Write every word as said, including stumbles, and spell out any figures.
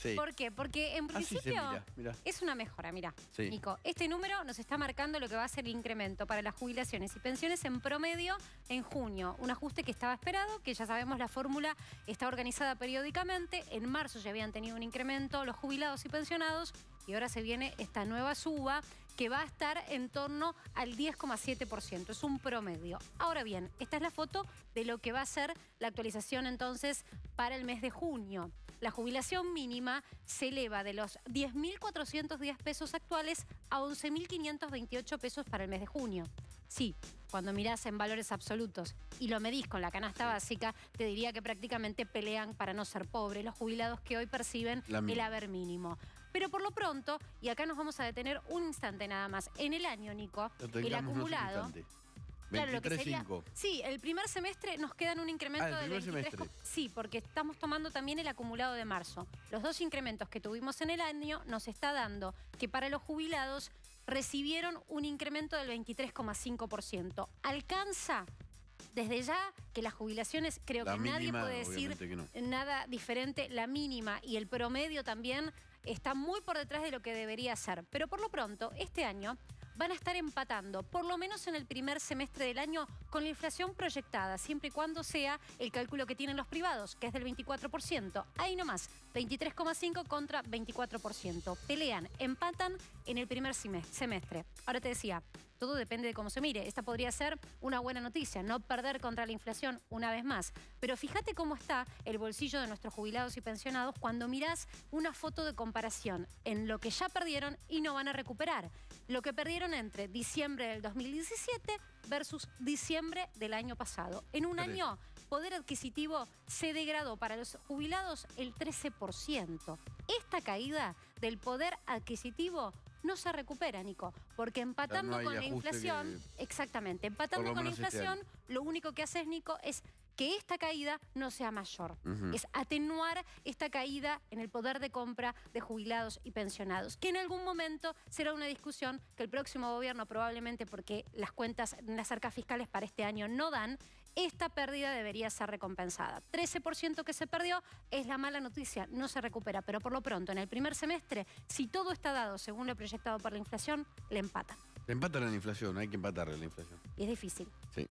Sí. ¿Por qué? Porque en Así se principio mira, mirá. es una mejora, mirá, Sí. Nico. Este número nos está marcando lo que va a ser el incremento para las jubilaciones y pensiones en promedio en junio. Un ajuste que estaba esperado, que ya sabemos la fórmula está organizada periódicamente. En marzo ya habían tenido un incremento los jubilados y pensionados y ahora se viene esta nueva suba que va a estar en torno al diez coma siete por ciento. Es un promedio. Ahora bien, esta es la foto de lo que va a ser la actualización entonces para el mes de junio. La jubilación mínima se eleva de los diez mil cuatrocientos diez pesos actuales a once mil quinientos veintiocho pesos para el mes de junio. Sí, cuando mirás en valores absolutos y lo medís con la canasta básica, te diría que prácticamente pelean para no ser pobres los jubilados que hoy perciben el haber mínimo. Pero por lo pronto, y acá nos vamos a detener un instante nada más, en el año, Nico, el acumulado... Claro, lo que sería, sí, el primer semestre nos quedan un incremento ah, del veintitrés por ciento. Sí, porque estamos tomando también el acumulado de marzo. Los dos incrementos que tuvimos en el año nos está dando que para los jubilados recibieron un incremento del veintitrés coma cinco por ciento. ¿Alcanza? Desde ya que las jubilaciones, creo la que mínima, nadie puede decir que no. nada diferente. La mínima y el promedio también está muy por detrás de lo que debería ser. Pero por lo pronto, este año van a estar empatando, por lo menos en el primer semestre del año, con la inflación proyectada, siempre y cuando sea el cálculo que tienen los privados, que es del veinticuatro por ciento. Ahí nomás, veintitrés coma cinco por ciento contra veinticuatro por ciento. Pelean, empatan en el primer semestre. Ahora te decía, todo depende de cómo se mire. Esta podría ser una buena noticia, no perder contra la inflación una vez más. Pero fíjate cómo está el bolsillo de nuestros jubilados y pensionados cuando mirás una foto de comparación en lo que ya perdieron y no van a recuperar. Lo que perdieron entre diciembre del dos mil diecisiete versus diciembre del año pasado. En un año, poder adquisitivo se degradó para los jubilados el trece por ciento. Esta caída del poder adquisitivo no se recupera, Nico, porque empatando no con la inflación, que... exactamente, empatando con la inflación, este lo único que haces, Nico, es que esta caída no sea mayor. Uh-huh. Es atenuar esta caída en el poder de compra de jubilados y pensionados, que en algún momento será una discusión que el próximo gobierno probablemente, porque las cuentas, las arcas fiscales para este año no dan, esta pérdida debería ser recompensada. trece por ciento que se perdió es la mala noticia, no se recupera, pero por lo pronto en el primer semestre, si todo está dado según lo proyectado por la inflación, le empatan. Le empatan a la inflación, hay que empatarle a la inflación. Y es difícil. Sí.